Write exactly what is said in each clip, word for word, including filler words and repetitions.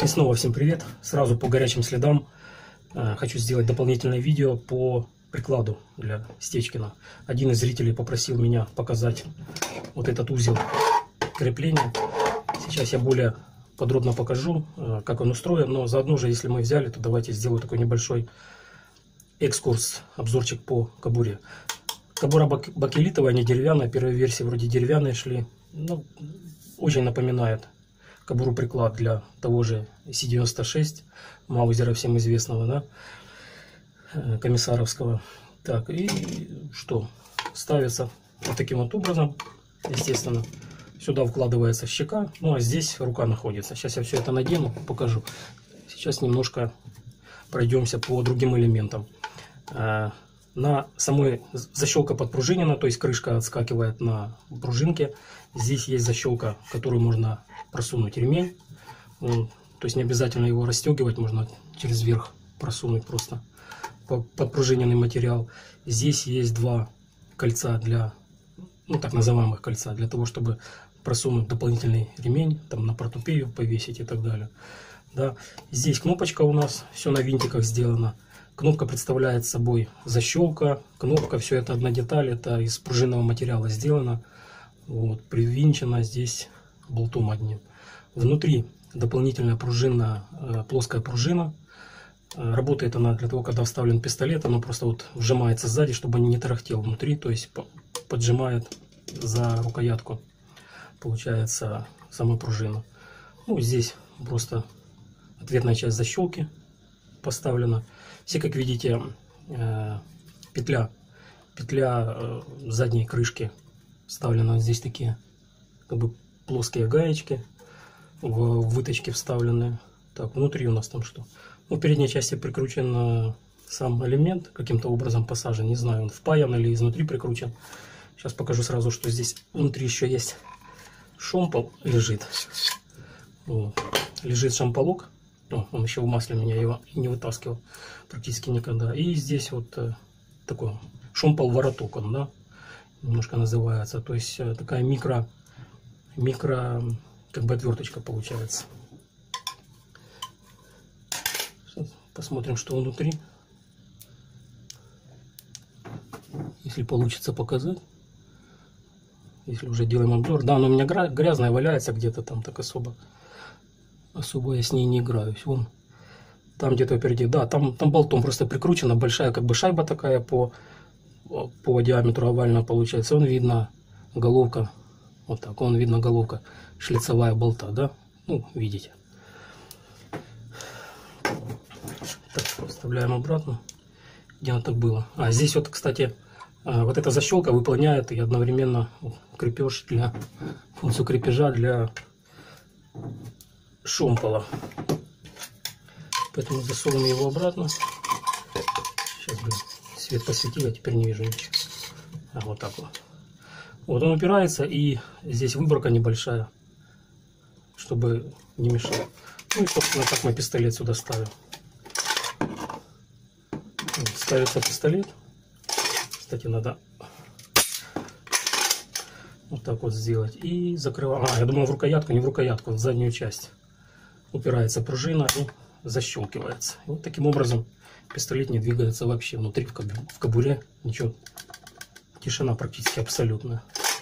И снова всем привет! Сразу по горячим следам э, хочу сделать дополнительное видео по прикладу для Стечкина. Один из зрителей попросил меня показать вот этот узел крепления. Сейчас я более подробно покажу, э, как он устроен, но заодно же, если мы взяли, то давайте сделаю такой небольшой экскурс, обзорчик по кобуре. Кобура бак бакелитовая, не деревянная. Первые версии вроде деревянные шли. Ну, очень напоминает кобуру приклад для того же Си девяносто шесть, Маузера всем известного, да, комиссаровского. Так, и что? Ставится вот таким вот образом, естественно. Сюда вкладывается щека, ну а здесь рука находится. Сейчас я все это надену, покажу. Сейчас немножко пройдемся по другим элементам. На самой защелка подпружинена, то есть крышка отскакивает на пружинке. Здесь есть защелка, которую можно просунуть ремень. Он, то есть не обязательно его расстегивать, можно через верх просунуть просто подпружиненный материал. Здесь есть два кольца для, ну так называемых кольца, для того, чтобы просунуть дополнительный ремень, там на портупею повесить и так далее. Да. Здесь кнопочка у нас, все на винтиках сделано. Кнопка представляет собой защелка, кнопка, все это одна деталь, это из пружинного материала сделано. Вот, привинчена здесь болтом одним. Внутри дополнительная пружина, плоская пружина. Работает она для того, когда вставлен пистолет, она просто вот вжимается сзади, чтобы не тарахтел внутри, то есть поджимает за рукоятку, получается, сама пружина. Ну, здесь просто ответная часть защелки поставлена. Все, как видите, петля, петля задней крышки вставлена. Здесь такие как бы плоские гаечки в выточке вставлены. Так, внутри у нас там что? Ну, в передней части прикручен сам элемент, каким-то образом посажен. Не знаю, он впаян или изнутри прикручен. Сейчас покажу сразу, что здесь внутри еще есть шомпол лежит. Вот. Лежит шомполок. О, он еще в масле, меня его не вытаскивал практически никогда. И здесь вот э, такой шомпол-вороток, он, да, немножко называется. То есть э, такая микро, микро, как бы отверточка получается. Сейчас посмотрим, что внутри. Если получится показать. Если уже делаем обзор. Да, но у меня грязная валяется где-то там, так особо. Особо я с ней не играюсь. Вон, там где-то впереди. Да, там, там болтом просто прикручена. Большая как бы шайба такая по, по диаметру овальная получается. Вон видно головка. Вот так. Вон видно головка шлицевая болта, да? Ну, видите. Так, вставляем обратно. Где она так было? А, здесь вот, кстати, вот эта защелка выполняет и одновременно крепеж для, функцию крепежа для шомпола. Поэтому засовываем его обратно. Сейчас, блин, свет посветил, я теперь не вижу ничего. А, вот так вот. Вот он упирается, и здесь выборка небольшая, чтобы не мешал. Ну и, собственно, так мы пистолет сюда ставим. Вот, ставится пистолет. Кстати, надо вот так вот сделать. И закрываем. А, я думал в рукоятку, не в рукоятку, в заднюю часть. Упирается пружина и защелкивается. И вот таким образом пистолет не двигается вообще. Внутри в кобуре ничего. Тишина практически абсолютная.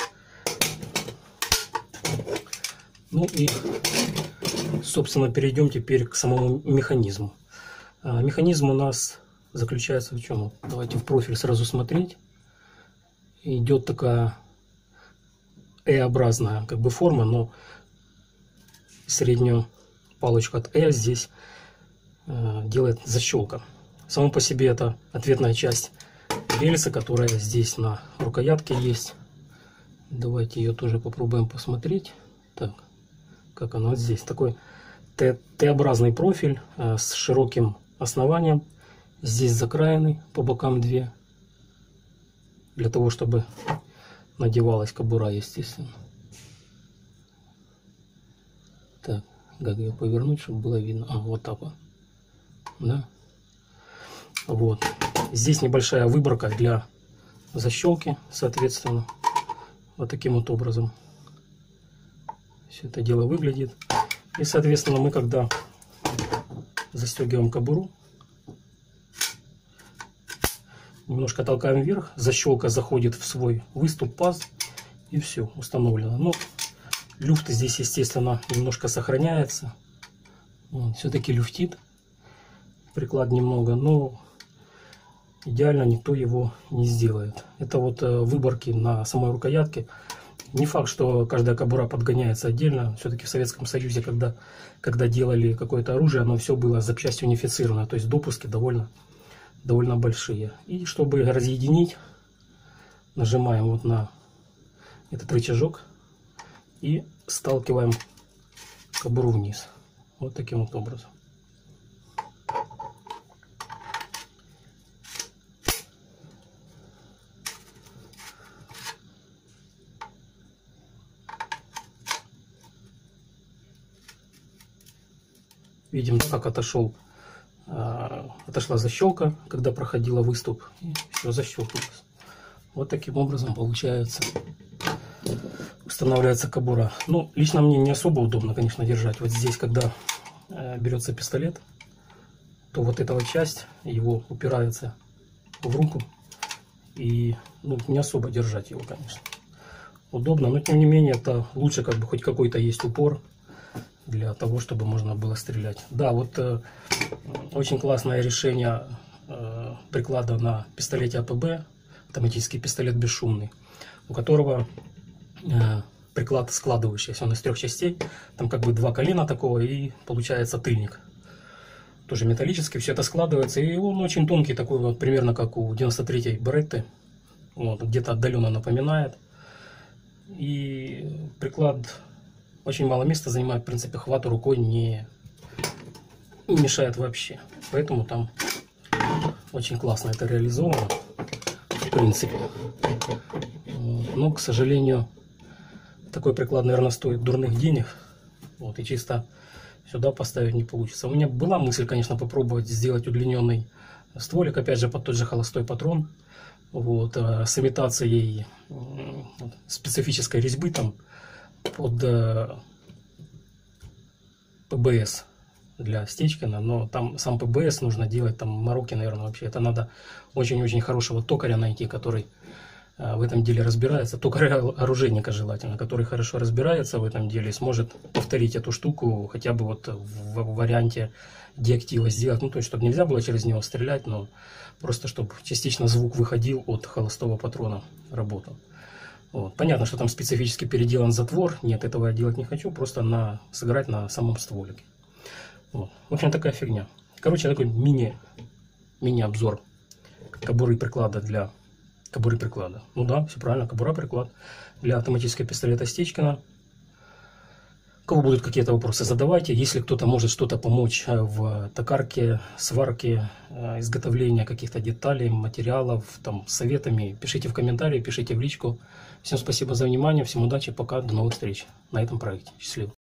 Ну и, собственно, перейдем теперь к самому механизму. А, механизм у нас заключается в чем? Давайте в профиль сразу смотреть. Идет такая Э-образная как бы форма, но среднюю палочку от Э здесь э, делает защелка. Само по себе это ответная часть рельса, которая здесь на рукоятке есть. Давайте ее тоже попробуем посмотреть. Так, как она вот здесь. Такой Т-образный профиль э, с широким основанием. Здесь закраены по бокам две. Для того, чтобы надевалась кобура, естественно. Так, как ее повернуть, чтобы было видно? А, вот так вот. Да? Вот. Здесь небольшая выборка для защелки, соответственно. Вот таким вот образом все это дело выглядит. И, соответственно, мы когда застегиваем кобуру. Немножко толкаем вверх. Защелка заходит в свой выступ паз. И все, установлено. Ну, люфт здесь, естественно, немножко сохраняется. Все-таки люфтит приклад немного, но идеально никто его не сделает. Это вот выборки на самой рукоятке. Не факт, что каждая кобура подгоняется отдельно. Все-таки в Советском Союзе, когда, когда делали какое-то оружие, оно все было запчасть унифицировано. То есть допуски довольно, довольно большие. И чтобы разъединить, нажимаем вот на этот рычажок и сталкиваем кобуру вниз. Вот таким вот образом. Видим, как отошел, э, отошла защелка, когда проходила выступ, и все защелкнулось. Вот таким образом получается, устанавливается кобура. Ну, лично мне не особо удобно, конечно, держать. Вот здесь, когда э, берется пистолет, то вот эта вот часть его упирается в руку, и ну, не особо держать его, конечно. Удобно, но тем не менее, это лучше, как бы хоть какой-то есть упор для того, чтобы можно было стрелять. Да, вот э, очень классное решение э, приклада на пистолете А П Б, автоматический пистолет бесшумный, у которого э, приклад складывающийся, он из трех частей, там как бы два колена такого, и получается тыльник. Тоже металлический, все это складывается, и он очень тонкий, такой вот, примерно как у девяносто третьей Беретты, вот, где-то отдаленно напоминает. И приклад очень мало места занимает, в принципе, хвату рукой не, не мешает вообще. Поэтому там очень классно это реализовано, в принципе. Но, к сожалению, такой приклад, наверное, стоит дурных денег. Вот, и чисто сюда поставить не получится. У меня была мысль, конечно, попробовать сделать удлиненный стволик, опять же, под тот же холостой патрон. Вот, с имитацией вот, специфической резьбы там под П Б С для Стечкина, но там сам П Б С нужно делать, там мороки, наверное, вообще. Это надо очень-очень хорошего токаря найти, который в этом деле разбирается, токаря-оружейника желательно, который хорошо разбирается в этом деле и сможет повторить эту штуку хотя бы вот в варианте диактива сделать, ну то есть, чтобы нельзя было через него стрелять, но просто чтобы частично звук выходил от холостого патрона, работал. Вот. Понятно, что там специфически переделан затвор, нет, этого я делать не хочу, просто на, сыграть на самом стволике. Вот. В общем, такая фигня. Короче, такой мини, мини-обзор кобуры приклада для кобуры приклада. Ну да, все правильно, кобура приклад для автоматического пистолета Стечкина. У кого будут какие-то вопросы, задавайте. Если кто-то может что-то помочь в токарке, сварке, изготовлении каких-то деталей, материалов, там, советами, пишите в комментарии, пишите в личку. Всем спасибо за внимание, всем удачи, пока, до новых встреч на этом проекте. Счастливо.